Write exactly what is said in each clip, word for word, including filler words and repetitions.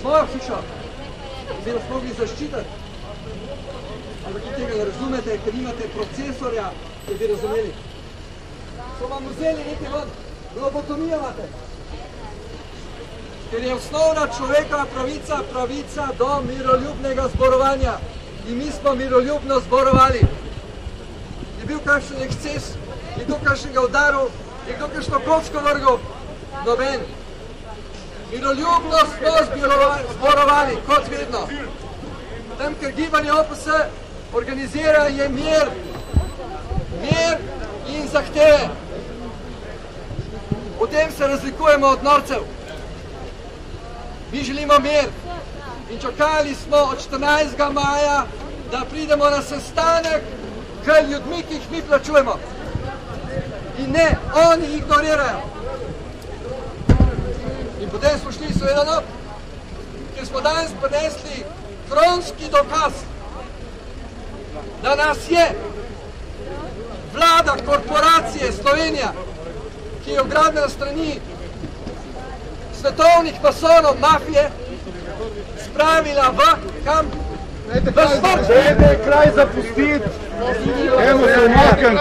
svojo hišo, ki bi nas mogli zaščititi. Ampak vi tega ne razumete, ker imate procesorja, ki bi razumeli. So vam vzeli nekaj vod, lobotomijo imate. Ker je osnovna človekova pravica, pravica do miroljubnega zborovanja. In mi smo miroljubno zborovali. Je bil kakšen eksces, je kdo kakšnega udaril, je kdo kakšno kocko vrgel, noben. Miroljubno smo zborovali, kot vedno. Tam, ker gibanje O P S organizira, je mir. Mir in zahteve. V tem se razlikujemo od norcev. Mi želimo mir. In čakali smo od štirinajstega maja, da pridemo na sestanek k ljudmi, ki jih mi plačujemo. In ne, oni ignorirajo. In potem smo šli seveda not, ker smo danes prinesli kronski dokaz, da nas je vlada korporacije Slovenija, ki je ugradena na strani svetovnih masonov mafije, spravila v kam? V smrt! Dajte kraj zapustiti! Emo se umaknem!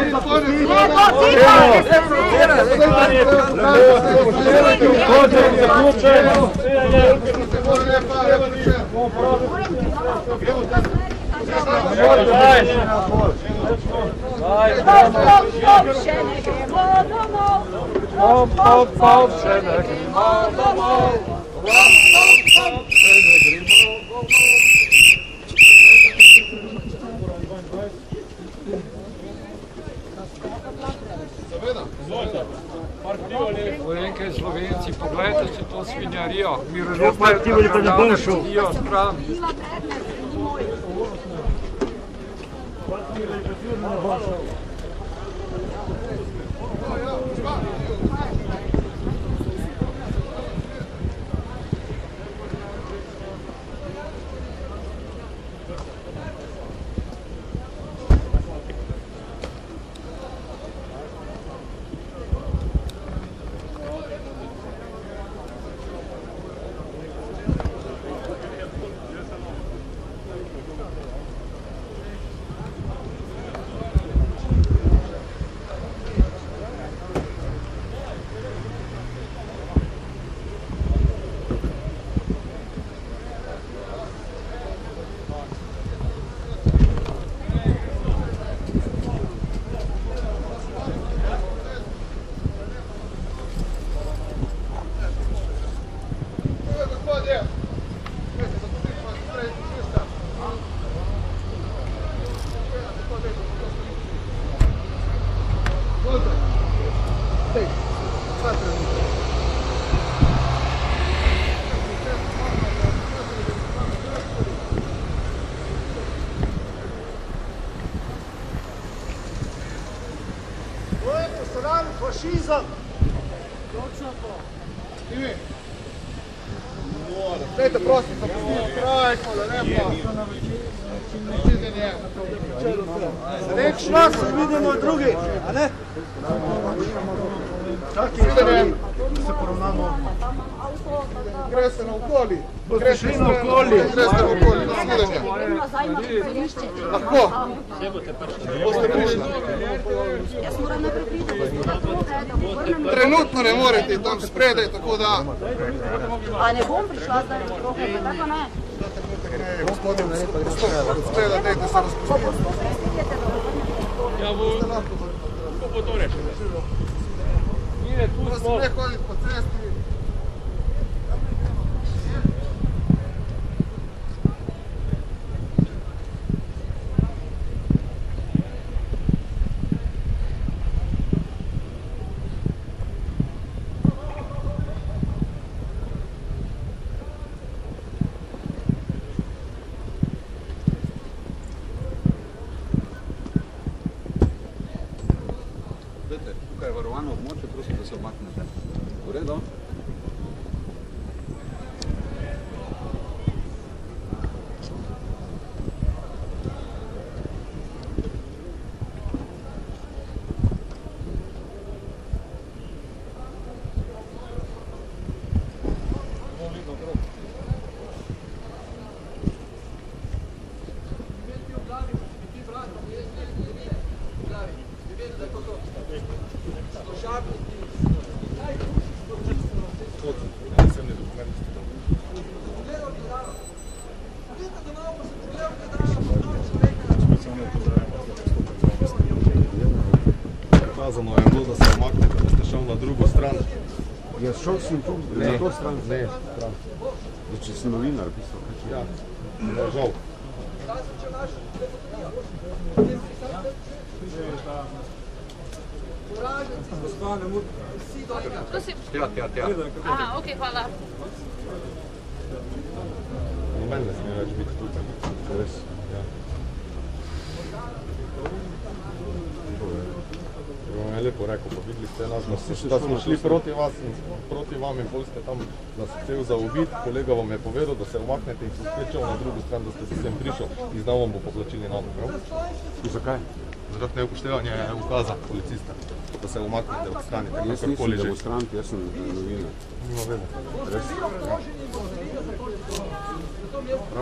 Stop, stop, stop, še ne gremo domov! Slovenke in Slovenci, pogledajte si to svinjarijo, miroljubne naredijo stran. Fašizem! Točno to! Ime! Dajte prosim, zapustiti kraj, da ne pa... Reč nas, vidimo drugi, a ne? Čaki, da se poravnamo. Greste na okoli. Greste na okoli. Greste na okoli, na sledanje. Lahko. Boste prišli. Trenutno ne morete tam spredaj, tako da... A ne bom prišla zdaj na trohe, pa tako ne? Gospodin, spredaj, dajte se razpustiti. Ja, bo... Kako bo to reči? Mire, tu smo... Ne hoditi po cesti. Tukaj je varovano območje, prosim, da se omaknete. V redu? šel sem tu, na to stran. Ne, stran. Če si novinar, pisal. Ja, žal. Tja, tja, tja. Aha, ok, hvala. Noben ne sme več biti tukaj. Res, ja. Vam je lepo rekel, pa videli ste nas, da smo šli proti vas in proti vam in pol ste tam nas cel zaobit. Kolega vam je povedal, da se umaknete in se spečal na drugo stran, da ste si sem prišel in znal vam bo poplačili namo, prav? Zakaj? Zaradi neupoštevanja ukaza policista, da se umaknete od strani. Jaz nisem demonstrant, jaz sem novinar. Nima veze. Res? Prav?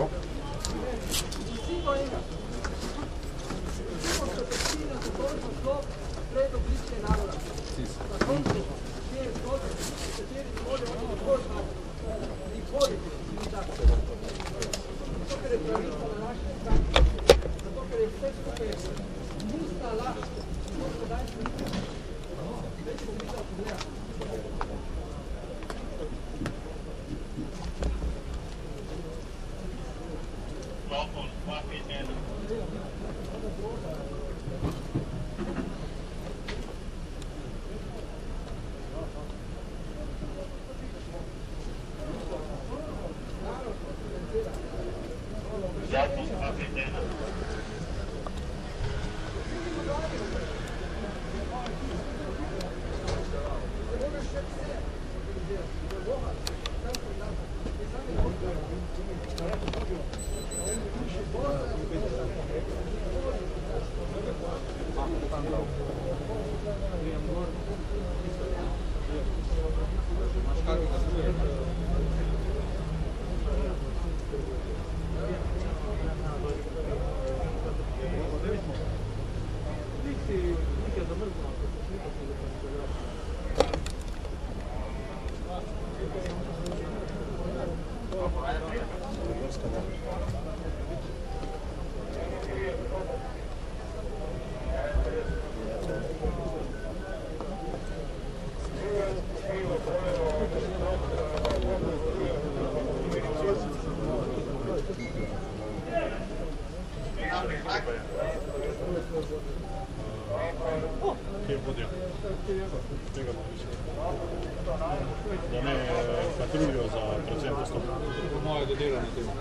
Kje vodijo? Tega malo mislim. Da ne patruljo za predvsem postopno. Po moje dodela na tem.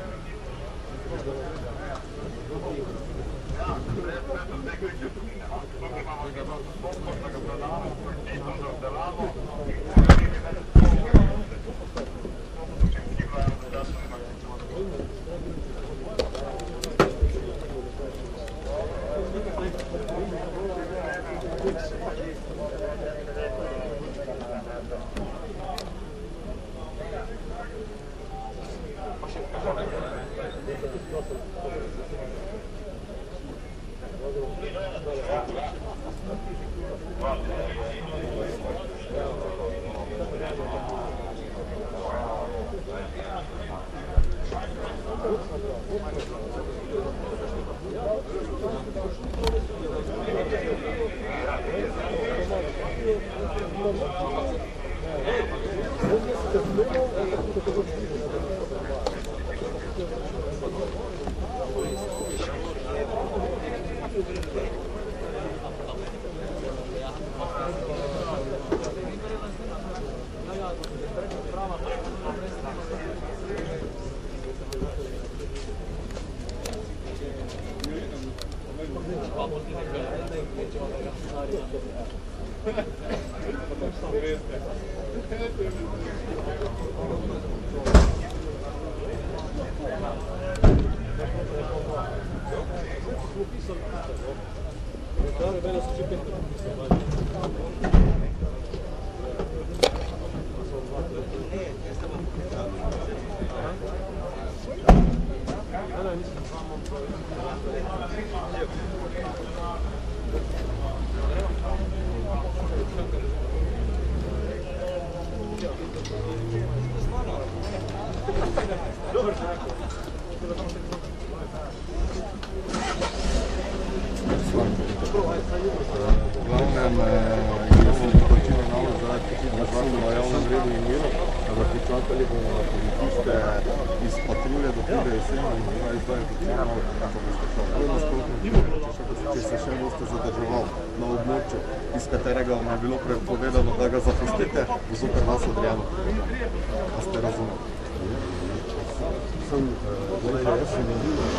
na zakon o javnem redu in miru, ampak počakali bomo na policiste iz patrulje do prve jeseni in zdaj zdaj počemo, kako boste šel. To je nasprotno, če se še boste zadrževali na območju, iz katerega vam je bilo prepovedano, da ga zapustite, bo zoper vas odrejeno. A ste razumeli? Sem, zdaj, jaz sem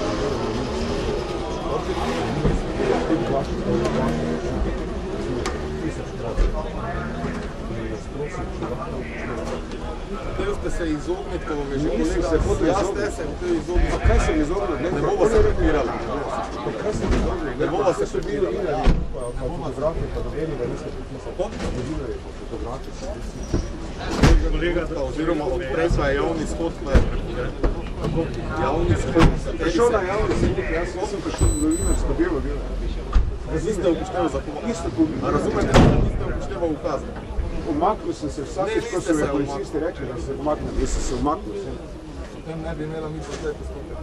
Hteli ste se izogniti, ko vam je že kolega, ja ste se hteli izogniti. Pa kaj sem izogniti? Ne bova se prepirali. Kaj sem izogniti? Ne bova se prepirali. Pa fotografije, pa dobeni, da niste pripisali. Kako? Novinarje, pa fotografije, se pripisali. Kolega, oziroma odprej sva je javni shod, pa je prepovedal. Javni shod. Prišel na javni shod, jaz sem prišel v novinarsko delo delati. Niste upoštevali zakon. Niste upoštevali. A razumete, da niste upoštevali ukaz? Umaknil sem se vsakeč, ko so me policisti rekli, da se umaknil. Jaz sem se umaknil. Potem ne bi imela mi posled postopka.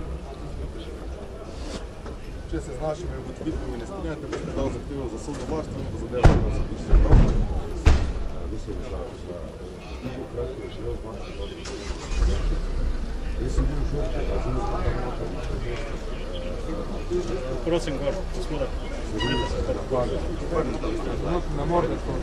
Če se z našimi ugotovitvami ne strinjate, boste dal zahtevo za sodno varstvo in bo zadeva na sodišče. Mislim, da je bilo kratko rešilo z našim. Jaz sem bil žrtve, razumem, da je nekaj. Prosim, gor, gospoda. Ne morate to.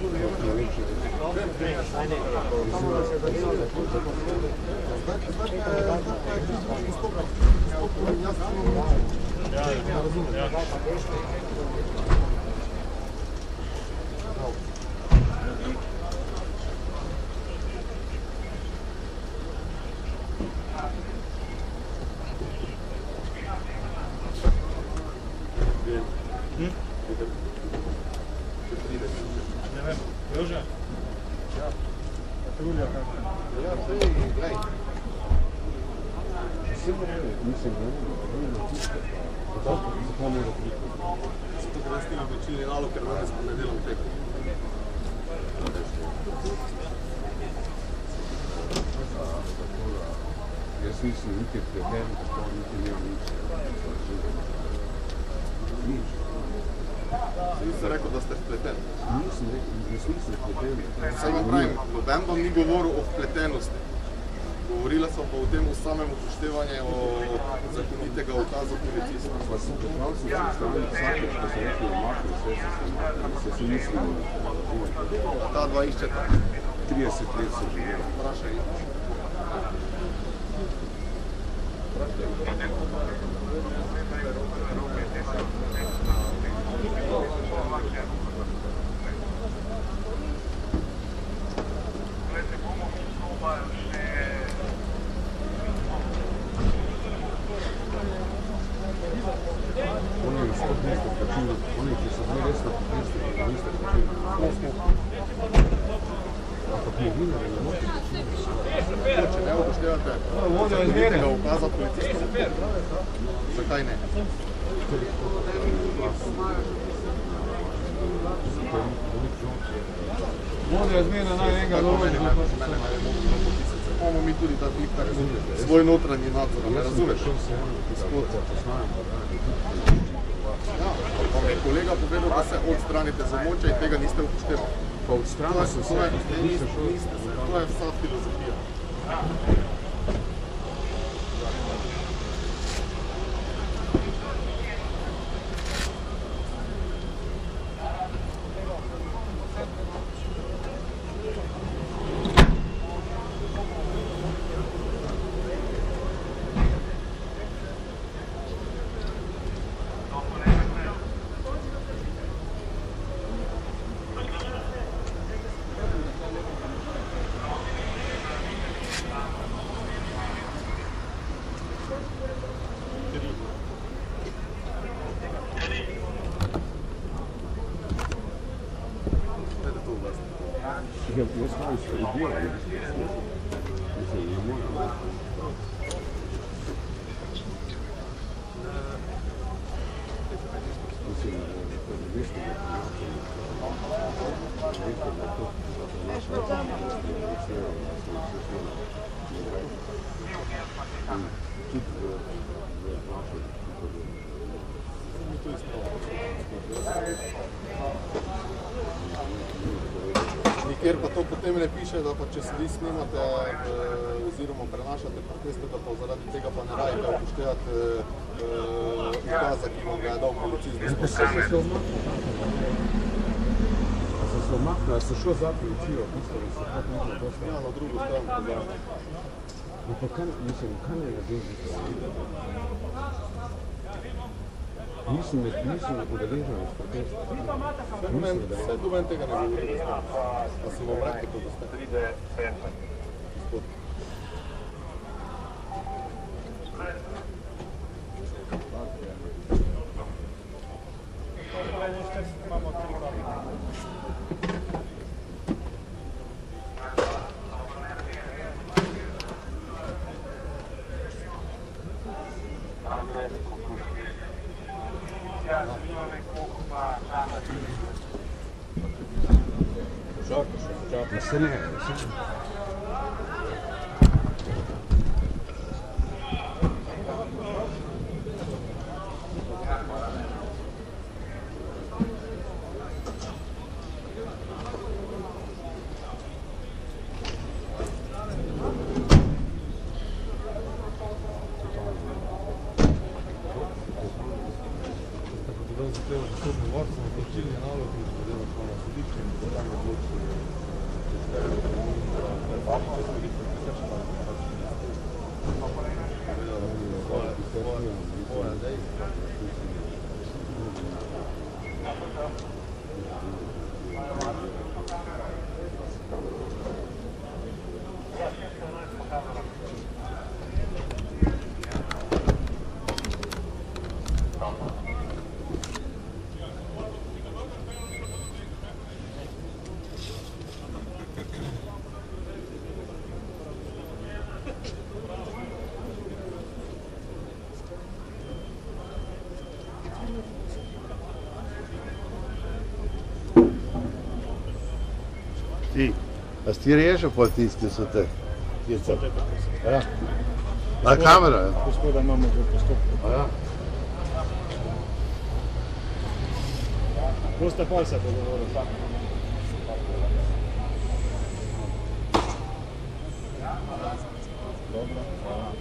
Ne vem, Jože? Ja. Patrulja, kako? Ja, sej, glej. Mislim, da je zakaj mora priti. Zato, ker jaz nimam večini nalog, ker danes pa ne delam tega. Jaz nisem niti pleten, tako niti nemam nič. Nič. Nisem rekel, da ste vpleten. Nisem rekel, nisem vpleten. Saj vam pravim, noben vam ni govoril o vpletenosti. Govorila sem pa o tem o samem upoštevanju zakonitega ukaza policista. Pa sem pripravil sem se strani vsakeč, ko se rekli omakli, vse se se omakli, se se nisem. Ta dva iščeta. trideset let sem živel. Vprašaj. Oni sploh niste počili, oni, ki so bili resno poklisti, niste počili. Ampak novinarje ne morate počiti. Če ne upoštevate zakonitega ukaza policista, zakaj ne? Vodja zmena naj enega določa. Bomo mi tudi ta tihta svoj notranji nadzor, ne razumeš? Ja, pa mi je kolega povedal, da se odstranite z območja in tega niste upoštevali. Pa odstranil sem se, nisem šel. To je vsa filozofija. Я знаю, что и делаю. Если не можно. Nikjer pa to piše, da pa če se vi snimate eh, oziroma prenašate proteste, da pa zaradi tega pa ne rajte upoštevati eh, ukaza, ki vam ga je dal policist. Se se omaknili, so šlo za policijo, postavili se tako nekaj dosta. Ja, na drugo stran pozdrav. No pa kaj, mislim, kaj ne radim za to? Nisem med, nisem udeležen v protestu. Vse do meni tega ne govorim. A se vam rekli, kako ste? Gospod. Ma se ne, se ne. Ti, a si ti rešil pol tisti, ki so te? Ja. A kamera, ja? Gospoda imamo v postopku. A ja. Boste pol se pogovorili. Dobro, hvala.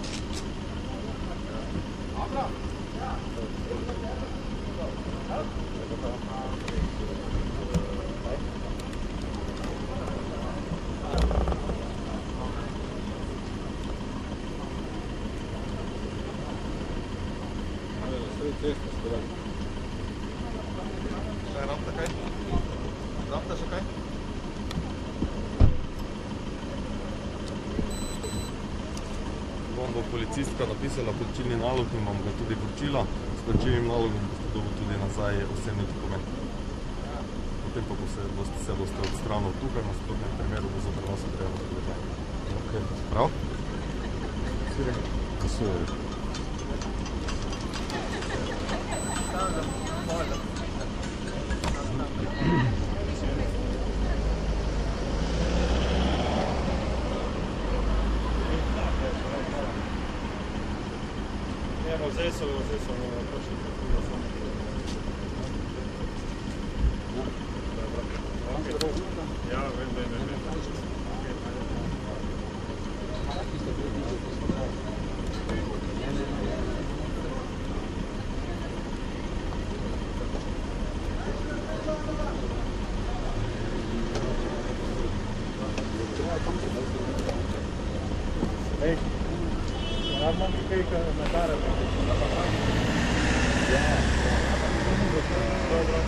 Kaj, ramta kaj? Ramta še kaj? Vam bo policistka napisala plačilni nalog in vam ga tudi vročila. S plačilnim nalogom boste dobili tudi nazaj osebni dokument. Potem pa se boste, se boste odstranili tukaj, na nasprotnem primeru bo zoper vas odrejeno zadržanje. Ok, prav? Kasuje. Evo, zdaj so, zdaj so prošli kako so. Ja, vem, vem, vem. Ej, imamo mi kaj komentare? Dobro.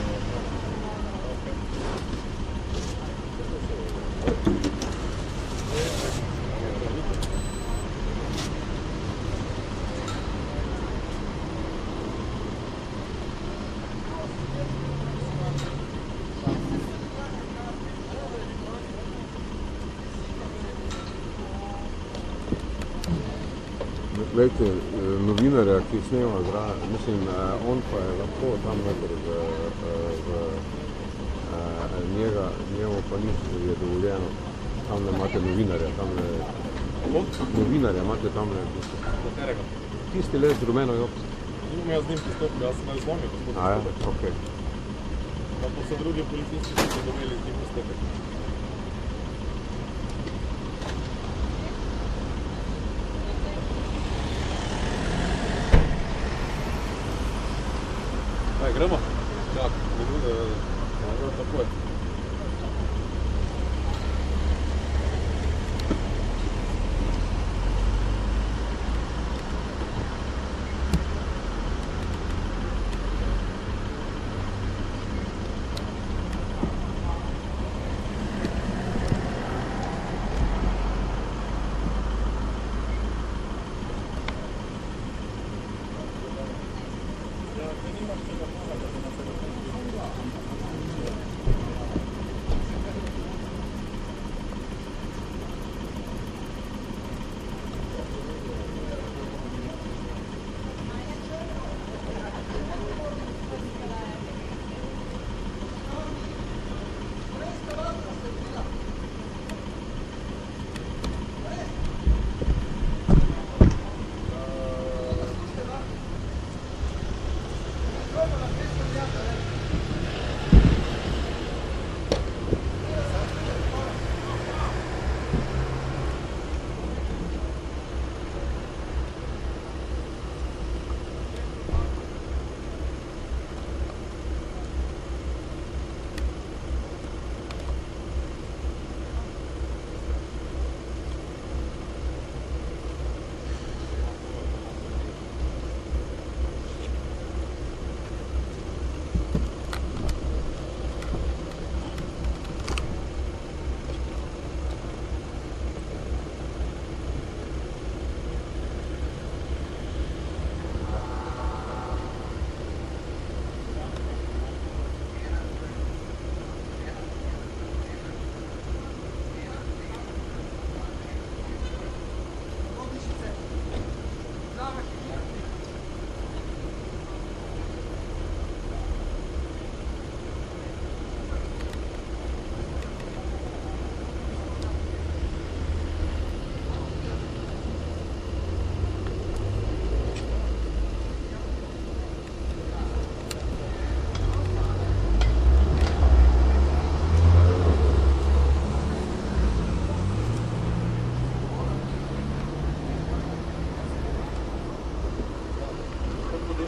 Glejte, novinarja, ki snema zraven, mislim, on pa je lahko tam noter v, v njega, njemu pa ni je dovoljeno. Tam ne imate novinarja, tam ne... Novinarja imate tam ne... Katerega? Tisti le z rumeno jopco. Nimam jaz z njim pristopil, jaz sem z vami gospod. A ja, okej. Pa pa so drugi policisti, ki so dobili z njim pristopil. Kaj, gremo? Ja, tako je. Come on.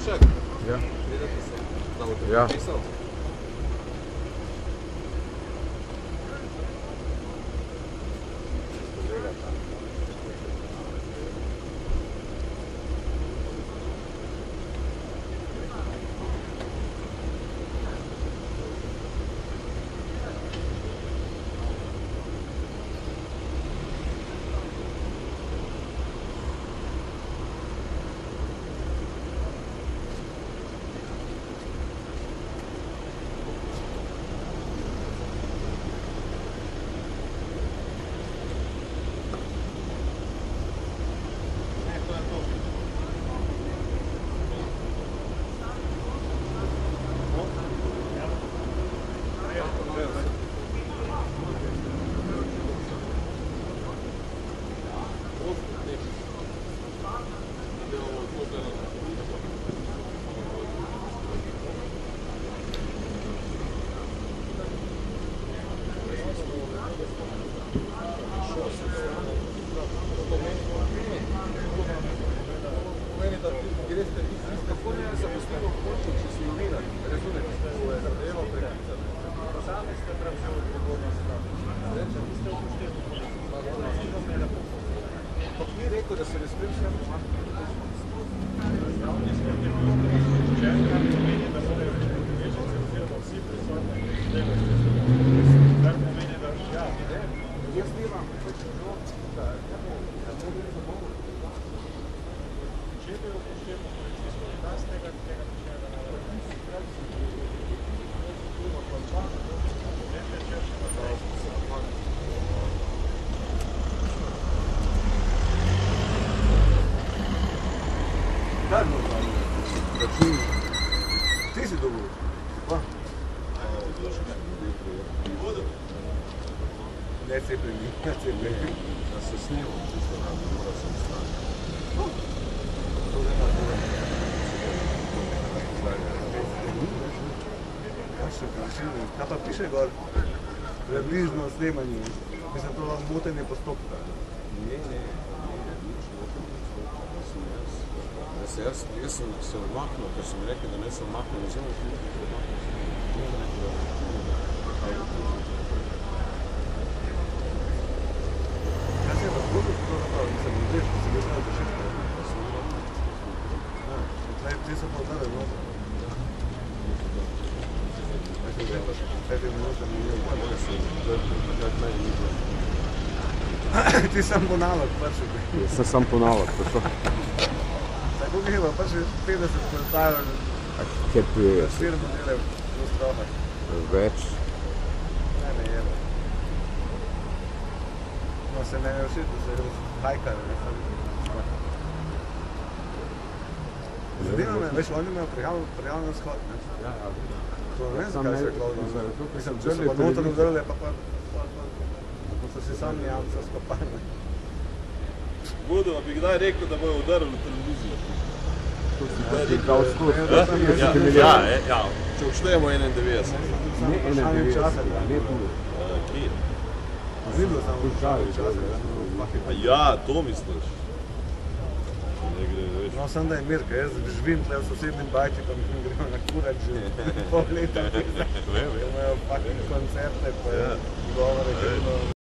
Tomašek? Ja. Vidite se, da boste Ja. podpisal? Ti si dobil? Pa? Ne cepljeni, ne cepljeni. Da se snimam, čisto rado, mora sem stati. Kaj še prišli? Kaj pa piše gor? Približno snemanje. Mislim, to vam motenje postopka. Ne, ne. Jaz, jaz sem se odmaknil, ker so mi rekli, da ne sem odmaknil, ne sem odmaknil. Kaj se je pa zgodil, to zapravo, nisem ljudje, da se gledal do šifta. Ti so pa odnali noter. Peti minute mi je upal, da se takrat meni ni bilo. Ti sam ponavljak, prši. Jaz sem sam ponavljak, to so. Tako greva, pa še petdeset komentarjev. Kaj priješ? Štiri modele v strofah. Več. Ne, ne jebe. No, se meni je všeč, da se je hajkar, ne sam. Zanima me, veš, oni imajo prijavljen shod, ne? Ja, ja. To ne vem, zakaj se je klovno. Mislim, če so pa noter udrli, pa pa... Pa so si sami jamca skopali. Budu, a bi kdaj rekel, da bojo udarili televizijo? Ja, ja, ja, če odštejemo enaindevetdeset. Ne enaindevetdeset, ne bilo. Kje? Videl sem v državi časa. Ja, to misliš? No, sem da je mir, ker jaz živim tle v sosednjem bajti, pa mi gremo na kurac že pol leta. Imajo fucking koncerte, pa govore,